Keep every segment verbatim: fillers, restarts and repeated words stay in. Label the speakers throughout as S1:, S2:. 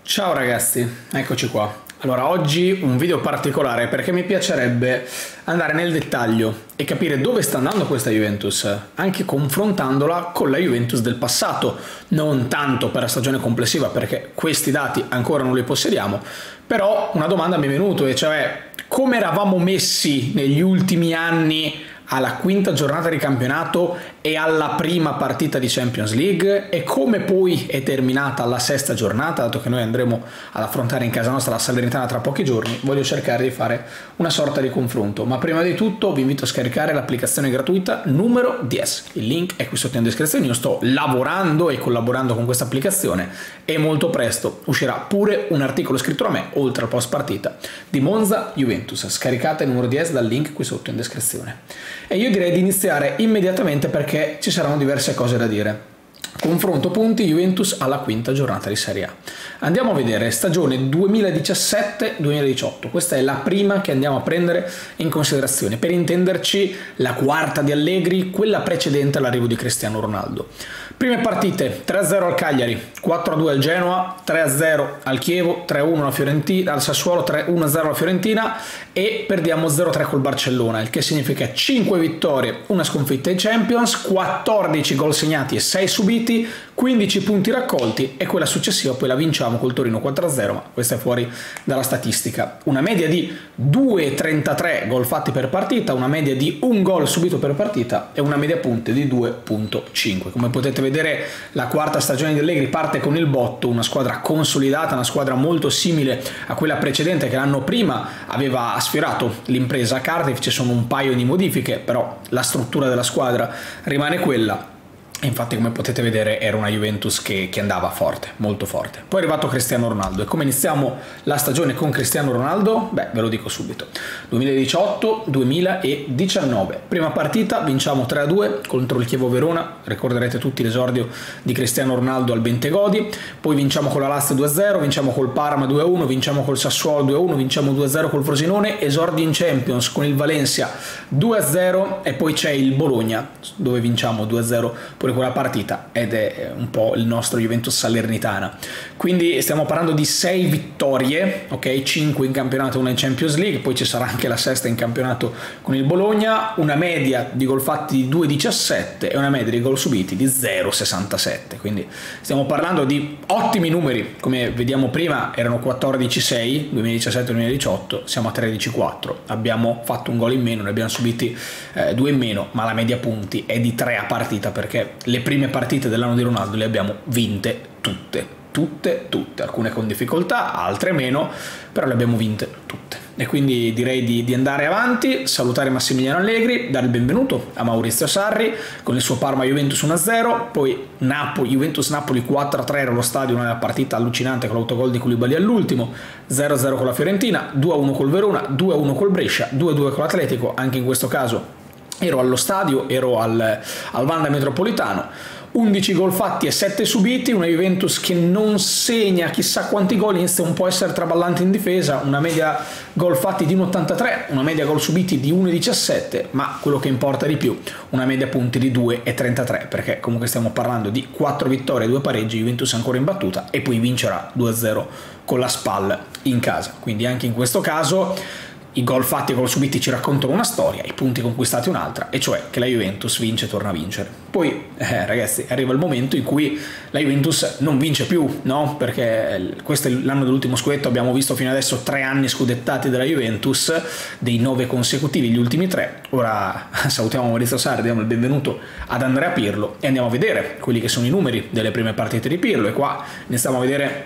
S1: Ciao ragazzi, eccoci qua. Allora, oggi un video particolare perché mi piacerebbe andare nel dettaglio e capire dove sta andando questa Juventus, anche confrontandola con la Juventus del passato, non tanto per la stagione complessiva perché questi dati ancora non li possediamo, però una domanda mi è venuta, e cioè come eravamo messi negli ultimi anni alla quinta giornata di campionato e alla prima partita di Champions League, e come poi è terminata la sesta giornata, dato che noi andremo ad affrontare in casa nostra la Salernitana tra pochi giorni. Voglio cercare di fare una sorta di confronto, ma prima di tutto vi invito a scaricare l'applicazione gratuita numero dieci, il link è qui sotto in descrizione. Io sto lavorando e collaborando con questa applicazione e molto presto uscirà pure un articolo scritto da me oltre al post partita di Monza Juventus. Scaricate il numero dieci dal link qui sotto in descrizione. E io direi di iniziare immediatamente perché ci saranno diverse cose da dire. Confronto punti Juventus alla quinta giornata di Serie A. Andiamo a vedere stagione duemiladiciassette duemiladiciotto. Questa è la prima che andiamo a prendere in considerazione. Per intenderci, la quarta di Allegri, quella precedente all'arrivo di Cristiano Ronaldo. Prime partite: tre a zero al Cagliari, quattro a due al Genoa, tre a zero al Chievo, tre a uno alla Fiorentina, al Sassuolo, uno a zero alla Fiorentina, e perdiamo zero a tre col Barcellona, il che significa cinque vittorie, una sconfitta in Champions, quattordici gol segnati e sei subiti, quindici punti raccolti, e quella successiva poi la vinciamo col Torino quattro a zero, ma questa è fuori dalla statistica. Una media di due virgola trentatré gol fatti per partita, una media di un gol subito per partita e una media punti di due virgola cinque. Come potete vedere, la quarta stagione di Allegri parte con il botto, una squadra consolidata, una squadra molto simile a quella precedente che l'anno prima aveva sfiorato l'impresa a Cardiff. Ci sono un paio di modifiche, però la struttura della squadra rimane quella. Infatti, come potete vedere, era una Juventus che, che andava forte, molto forte. Poi è arrivato Cristiano Ronaldo. E come iniziamo la stagione con Cristiano Ronaldo? Beh, ve lo dico subito. duemiladiciotto duemiladiciannove. Prima partita, vinciamo tre a due contro il Chievo Verona. Ricorderete tutti l'esordio di Cristiano Ronaldo al Bentegodi. Poi vinciamo con la Lazio due a zero, vinciamo col Parma due a uno, vinciamo col Sassuolo due a uno, vinciamo due a zero col Frosinone. Esordi in Champions con il Valencia due a zero, e poi c'è il Bologna dove vinciamo due a zero pure quella partita, ed è un po' il nostro Juventus Salernitana. Quindi stiamo parlando di sei vittorie, ok, cinque in campionato e una in Champions League, poi ci sarà anche la sesta in campionato con il Bologna, una media di gol fatti di due virgola diciassette e una media di gol subiti di zero virgola sessantasette. Quindi stiamo parlando di ottimi numeri. Come vediamo prima erano quattordici sei duemiladiciassette duemiladiciotto, siamo a tredici quattro, abbiamo fatto un gol in meno, ne abbiamo subiti eh, due in meno, ma la media punti è di tre a partita perché le prime partite dell'anno di Ronaldo le abbiamo vinte tutte, tutte, tutte, alcune con difficoltà, altre meno, però le abbiamo vinte tutte. E quindi direi di, di andare avanti, salutare Massimiliano Allegri, dare il benvenuto a Maurizio Sarri con il suo Parma Juventus uno a zero, poi Napoli, Juventus Napoli quattro a tre era lo stadio, una partita allucinante con l'autogol di Koulibaly all'ultimo, zero a zero con la Fiorentina, due a uno col Verona, due a uno col Brescia, due a due con l'Atletico. Anche in questo caso ero allo stadio, ero al, al Wanda Metropolitano. undici gol fatti e sette subiti, una Juventus che non segna chissà quanti gol, inizia un po' a essere traballante in difesa, una media gol fatti di uno virgola ottantatré, una media gol subiti di uno virgola diciassette, ma quello che importa di più, una media punti di due virgola trentatré, perché comunque stiamo parlando di quattro vittorie e due pareggi, Juventus ancora imbattuta, e poi vincerà due a zero con la Spal in casa. Quindi anche in questo caso i gol fatti e gol subiti ci raccontano una storia, i punti conquistati un'altra, e cioè che la Juventus vince e torna a vincere. Poi, eh, ragazzi, arriva il momento in cui la Juventus non vince più, no? Perché questo è l'anno dell'ultimo scudetto, abbiamo visto fino adesso tre anni scudettati della Juventus, dei nove consecutivi, gli ultimi tre. Ora salutiamo Maurizio Sarri, diamo il benvenuto ad Andrea Pirlo e andiamo a vedere quelli che sono i numeri delle prime partite di Pirlo, e qua iniziamo a vedere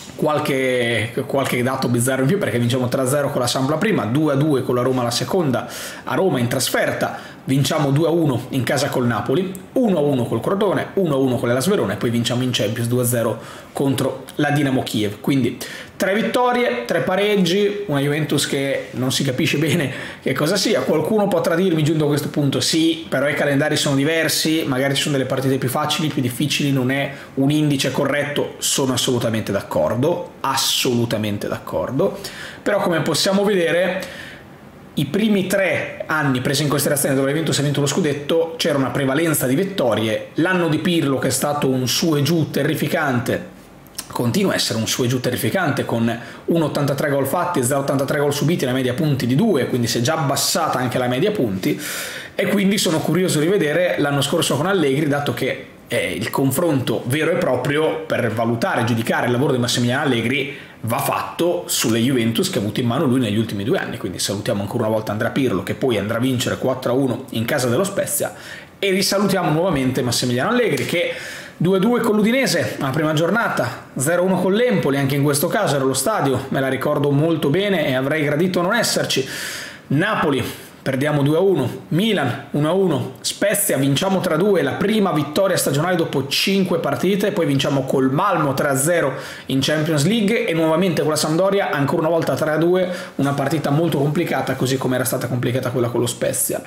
S1: Qualche, qualche dato bizzarro in più, perché vinciamo tre a zero con la Samp la prima, due a due con la Roma la seconda, a Roma in trasferta vinciamo due a uno in casa col Napoli, uno a uno col Crotone, uno a uno con l'Hellas Verona, e poi vinciamo in Champions due a zero contro la Dinamo Kiev. Quindi tre vittorie, tre pareggi, una Juventus che non si capisce bene che cosa sia. Qualcuno potrà dirmi giunto a questo punto: sì, però i calendari sono diversi, magari ci sono delle partite più facili, più difficili, non è un indice corretto. Sono assolutamente d'accordo, assolutamente d'accordo, però come possiamo vedere i primi tre anni presi in considerazione dove la Juventus ha vinto lo scudetto c'era una prevalenza di vittorie. L'anno di Pirlo, che è stato un su e giù terrificante continua a essere un su e giù terrificante, con uno virgola ottantatré gol fatti, zero virgola ottantatré gol subiti, la media punti di due, quindi si è già abbassata anche la media punti, e quindi sono curioso di vedere l'anno scorso con Allegri, dato che eh, il confronto vero e proprio per valutare e giudicare il lavoro di Massimiliano Allegri va fatto sulle Juventus che ha avuto in mano lui negli ultimi due anni. Quindi salutiamo ancora una volta Andrea Pirlo, che poi andrà a vincere quattro a uno in casa dello Spezia, e risalutiamo nuovamente Massimiliano Allegri, che due a due con l'Udinese alla prima giornata, zero a uno con l'Empoli, anche in questo caso era allo stadio, me la ricordo molto bene e avrei gradito non esserci. Napoli, perdiamo due a uno, Milan uno a uno, Spezia vinciamo tre a due, la prima vittoria stagionale dopo cinque partite, poi vinciamo col Malmo tre a zero in Champions League, e nuovamente con la Sampdoria ancora una volta tre a due, una partita molto complicata, così come era stata complicata quella con lo Spezia.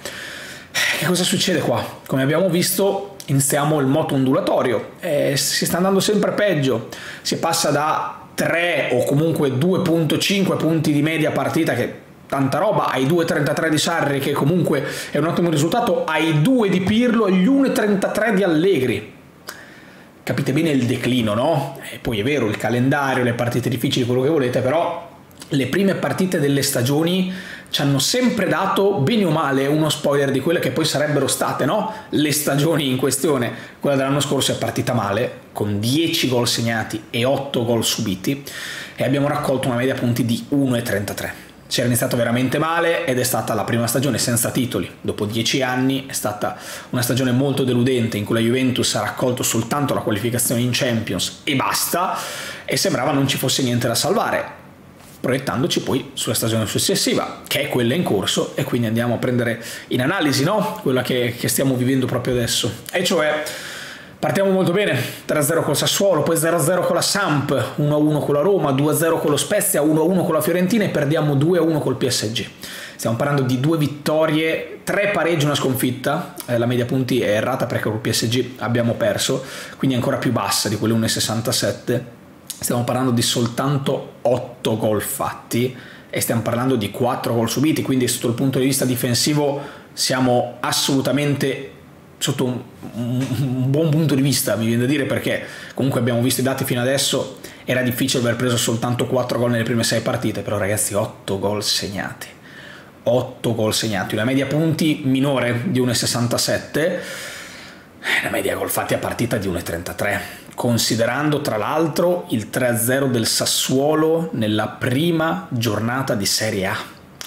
S1: Che cosa succede qua? Come abbiamo visto, iniziamo il moto ondulatorio, e si sta andando sempre peggio, si passa da tre o comunque due virgola cinque punti di media partita, che tanta roba, ai due virgola trentatré di Sarri, che comunque è un ottimo risultato, ai due di Pirlo e gli uno virgola trentatré di Allegri. Capite bene il declino, no? E poi è vero, il calendario, le partite difficili, quello che volete, però le prime partite delle stagioni ci hanno sempre dato, bene o male, uno spoiler di quelle che poi sarebbero state, no? Le stagioni in questione. Quella dell'anno scorso è partita male, con dieci gol segnati e otto gol subiti, e abbiamo raccolto una media punti di uno virgola trentatré. C'era iniziato veramente male, ed è stata la prima stagione senza titoli dopo dieci anni, è stata una stagione molto deludente in cui la Juventus ha raccolto soltanto la qualificazione in Champions e basta, e sembrava non ci fosse niente da salvare, proiettandoci poi sulla stagione successiva, che è quella in corso, e quindi andiamo a prendere in analisi, no? Quella che, che stiamo vivendo proprio adesso, e cioè partiamo molto bene, tre a zero col Sassuolo, poi zero a zero con la Samp, uno a uno con la Roma, due a zero con lo Spezia, uno a uno con la Fiorentina, e perdiamo due a uno col P S G. Stiamo parlando di due vittorie, tre pareggi, una sconfitta, eh, la media punti è errata perché col P S G abbiamo perso, quindi ancora più bassa di quelle uno virgola sessantasette. Stiamo parlando di soltanto otto gol fatti, e stiamo parlando di quattro gol subiti, quindi sotto il punto di vista difensivo siamo assolutamente sotto un, un buon punto di vista, mi viene da dire, perché comunque abbiamo visto i dati fino adesso, era difficile aver preso soltanto quattro gol nelle prime sei partite, però ragazzi, otto gol segnati, otto gol segnati, una media punti minore di uno virgola sessantasette, una media gol fatti a partita di uno virgola trentatré, considerando tra l'altro il tre a zero del Sassuolo nella prima giornata di Serie A.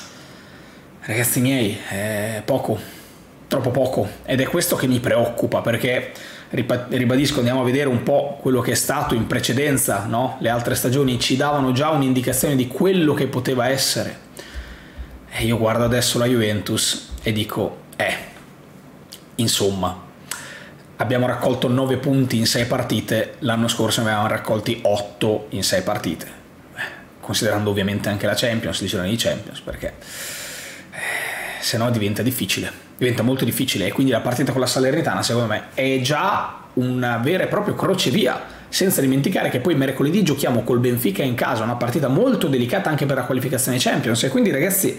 S1: Ragazzi miei, è poco, troppo poco, ed è questo che mi preoccupa, perché ribadisco, andiamo a vedere un po' quello che è stato in precedenza, no? Le altre stagioni ci davano già un'indicazione di quello che poteva essere, e io guardo adesso la Juventus e dico, eh, insomma, abbiamo raccolto nove punti in sei partite, l'anno scorso ne avevamo raccolti otto in sei partite, eh, considerando ovviamente anche la Champions, dicevano di Champions, perché eh, se no diventa difficile, diventa molto difficile, e quindi la partita con la Salernitana secondo me è già una vera e propria crocevia, senza dimenticare che poi mercoledì giochiamo col Benfica in casa, una partita molto delicata anche per la qualificazione Champions, e quindi ragazzi,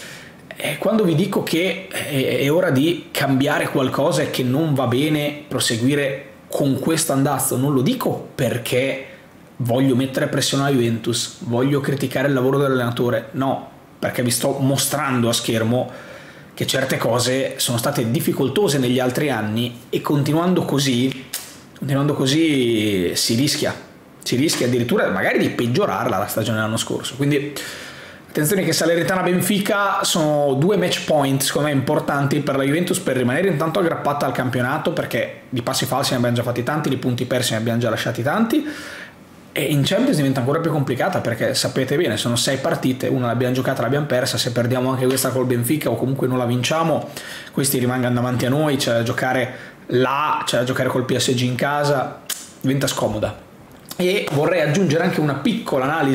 S1: E quando vi dico che è ora di cambiare qualcosa e che non va bene proseguire con questo andazzo, non lo dico perché voglio mettere pressione alla Juventus, voglio criticare il lavoro dell'allenatore, no, perché vi sto mostrando a schermo che certe cose sono state difficoltose negli altri anni, e continuando così, continuando così si rischia, si rischia addirittura magari di peggiorarla la stagione dell'anno scorso. Quindi attenzione che Salernitana-Benfica sono due match point secondo me importanti per la Juventus, per rimanere intanto aggrappata al campionato, perché di passi falsi ne abbiamo già fatti tanti, di punti persi ne abbiamo già lasciati tanti, e in Champions diventa ancora più complicata, perché sapete bene, sono sei partite, una l'abbiamo giocata, l'abbiamo persa, se perdiamo anche questa col Benfica o comunque non la vinciamo, questi rimangano davanti a noi, c'è da giocare là, c'è da giocare col P S G in casa, diventa scomoda. E vorrei aggiungere anche una piccola analisi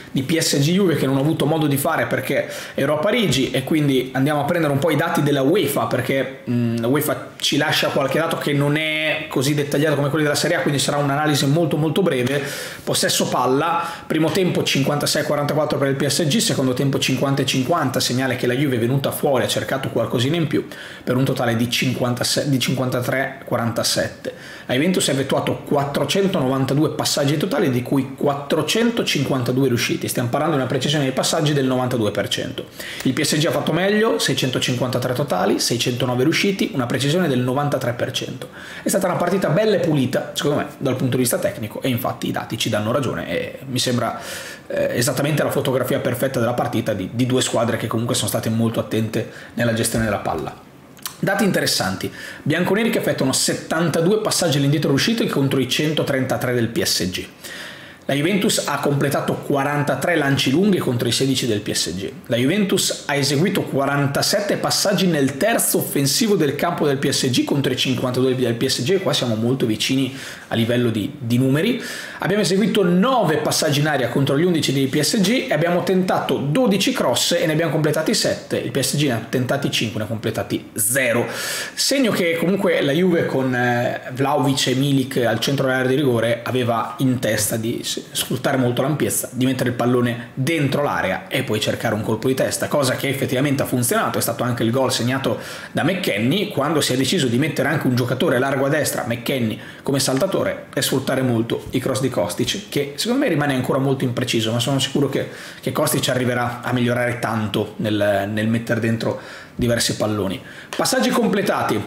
S1: di P S G Juve che non ho avuto modo di fare perché ero a Parigi, e quindi andiamo a prendere un po' i dati della UEFA, perché mh, la UEFA ci lascia qualche dato che non è così dettagliato come quelli della Serie A, quindi sarà un'analisi molto molto breve. Possesso palla, primo tempo cinquantasei a quarantaquattro per il P S G, secondo tempo cinquanta a cinquanta, segnale che la Juve è venuta fuori, ha cercato qualcosina in più, per un totale di, cinquantasei, di cinquantatré a quarantasette. La Juventus ha effettuato quattrocentonovantadue passaggi totali, di cui quattrocentocinquantadue riusciti, stiamo parlando di una precisione dei passaggi del novantadue per cento. Il P S G ha fatto meglio, seicentocinquantatré totali, seicentonove riusciti, una precisione del novantatré per cento. È stata una partita bella e pulita, secondo me, dal punto di vista tecnico, e infatti i dati ci danno ragione, e mi sembra eh, esattamente la fotografia perfetta della partita di, di due squadre che comunque sono state molto attente nella gestione della palla. Dati interessanti: bianconeri che effettuano settantadue passaggi all'indietro riusciti contro i centotrentatré del P S G. La Juventus ha completato quarantatré lanci lunghi contro i sedici del P S G. La Juventus ha eseguito quarantasette passaggi nel terzo offensivo del campo del P S G contro i cinquantadue del P S G, e qua siamo molto vicini a livello di, di numeri. Abbiamo eseguito nove passaggi in aria contro gli undici del P S G e abbiamo tentato dodici cross e ne abbiamo completati sette. Il P S G ne ha tentati cinque, ne ha completati zero. Segno che comunque la Juve con eh, Vlahovic e Milik al centro dell'area di rigore aveva in testa di sfruttare molto l'ampiezza, di mettere il pallone dentro l'area e poi cercare un colpo di testa, cosa che effettivamente ha funzionato. È stato anche il gol segnato da McKennie, quando si è deciso di mettere anche un giocatore largo a destra, McKennie, come saltatore, e sfruttare molto i cross di Kostic, che secondo me rimane ancora molto impreciso, ma sono sicuro che, che Kostic arriverà a migliorare tanto nel, nel mettere dentro diversi palloni. Passaggi completati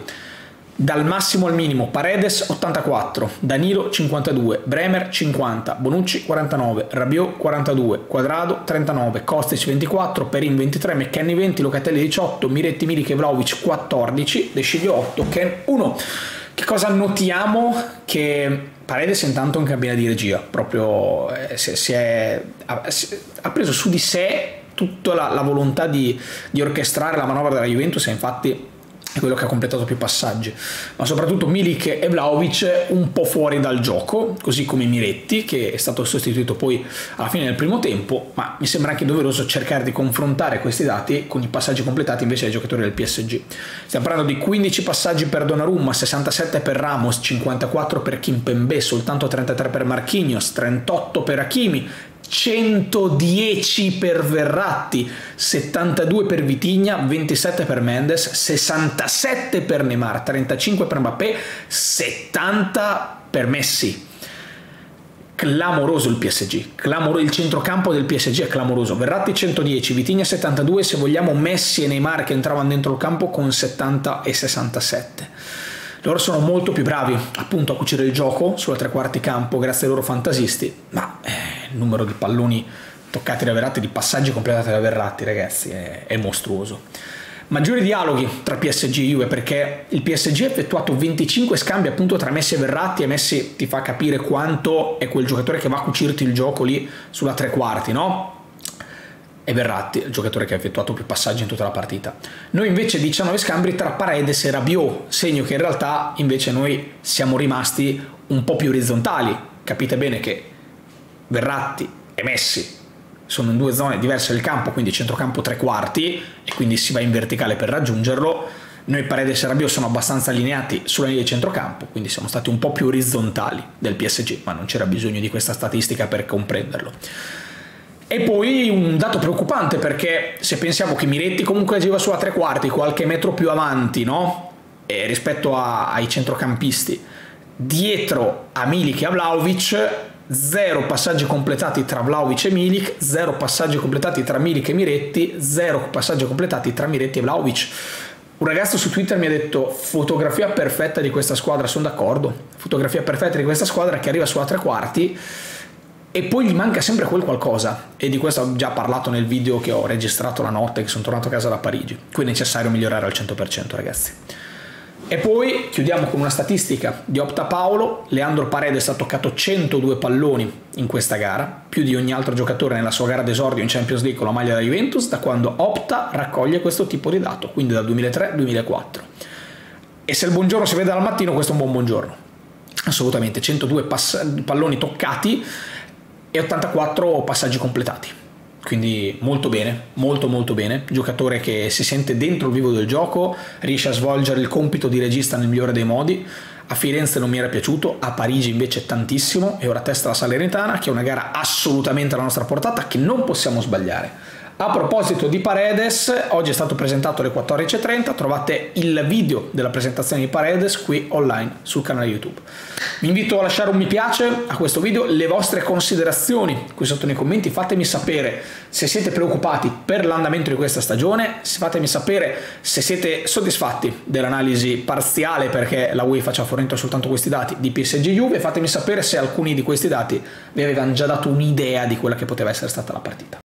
S1: dal massimo al minimo: Paredes ottantaquattro, Danilo cinquantadue, Bremer cinquanta, Bonucci quarantanove, Rabiot quarantadue, Quadrado trentanove, Kostic ventiquattro, Perin ventitré, McKennie venti, Locatelli diciotto, Miretti, Milik e Vlahovic quattordici, De Sciglio otto, Ken uno. Che cosa notiamo? Che Paredes intanto in cabina di regia proprio eh, si, si è, ha, si, ha preso su di sé tutta la, la volontà di, di orchestrare la manovra della Juventus, e infatti è quello che ha completato più passaggi, ma soprattutto Milik e Vlahovic un po' fuori dal gioco, così come Miretti, che è stato sostituito poi alla fine del primo tempo. Ma mi sembra anche doveroso cercare di confrontare questi dati con i passaggi completati invece dai giocatori del P S G. Stiamo parlando di quindici passaggi per Donnarumma, sessantasette per Ramos, cinquantaquattro per Kimpembe, soltanto trentatré per Marquinhos, trentotto per Hakimi, centodieci per Verratti, settantadue per Vitinha, ventisette per Mendes, sessantasette per Neymar, trentacinque per Mbappé, settanta per Messi. Clamoroso il P S G, clamoroso, il centrocampo del P S G è clamoroso. Verratti centodieci, Vitinha settantadue, se vogliamo Messi e Neymar che entravano dentro il campo con settanta e sessantasette. Loro sono molto più bravi appunto a cucire il gioco sulla tre quarti campo grazie ai loro fantasisti, ma eh, il numero di palloni toccati da Verratti, di passaggi completati da Verratti, ragazzi, è, è mostruoso. Maggiori dialoghi tra P S G e Juve, perché il P S G ha effettuato venticinque scambi appunto tra Messi e Verratti, e Messi ti fa capire quanto è quel giocatore che va a cucirti il gioco lì sulla tre quarti, no? E Verratti, il giocatore che ha effettuato più passaggi in tutta la partita. Noi invece diciannove scambi tra Paredes e Rabiot, segno che in realtà invece noi siamo rimasti un po' più orizzontali. Capite bene che Verratti e Messi sono in due zone diverse del campo, quindi centrocampo tre quarti, e quindi si va in verticale per raggiungerlo. Noi Paredes e Rabiot sono abbastanza allineati sulla linea di centrocampo, quindi siamo stati un po' più orizzontali del P S G, ma non c'era bisogno di questa statistica per comprenderlo. E poi un dato preoccupante, perché se pensiamo che Miretti comunque agiva sulla tre quarti, qualche metro più avanti, no? E rispetto a, ai centrocampisti, dietro a Milik e a Vlahovic, zero passaggi completati tra Vlahovic e Milik, zero passaggi completati tra Milik e Miretti, zero passaggi completati tra Miretti e Vlahovic. Un ragazzo su Twitter mi ha detto: fotografia perfetta di questa squadra. Sono d'accordo, fotografia perfetta di questa squadra che arriva sulla tre quarti e poi gli manca sempre quel qualcosa, e di questo ho già parlato nel video che ho registrato la notte che sono tornato a casa da Parigi. Qui è necessario migliorare al cento per cento, ragazzi. E poi chiudiamo con una statistica di Opta Paolo. Leandro Paredes ha toccato centodue palloni in questa gara, più di ogni altro giocatore nella sua gara d'esordio in Champions League con la maglia della Juventus da quando Opta raccoglie questo tipo di dato, quindi dal duemilatré duemilaquattro. E se il buongiorno si vede dal mattino, questo è un buon buongiorno, assolutamente. centodue palloni toccati. e ottantaquattro passaggi completati. Quindi molto bene, molto molto bene. Giocatore che si sente dentro il vivo del gioco, riesce a svolgere il compito di regista nel migliore dei modi. A Firenze non mi era piaciuto, a Parigi invece tantissimo, e ora testa la Salernitana, che è una gara assolutamente alla nostra portata, che non possiamo sbagliare. A proposito di Paredes, oggi è stato presentato alle quattordici e trenta, trovate il video della presentazione di Paredes qui online sul canale YouTube. Vi invito a lasciare un mi piace a questo video, le vostre considerazioni qui sotto nei commenti, fatemi sapere se siete preoccupati per l'andamento di questa stagione, fatemi sapere se siete soddisfatti dell'analisi parziale, perché la UEFA ci ha fornito soltanto questi dati di P S G Juve, fatemi sapere se alcuni di questi dati vi avevano già dato un'idea di quella che poteva essere stata la partita.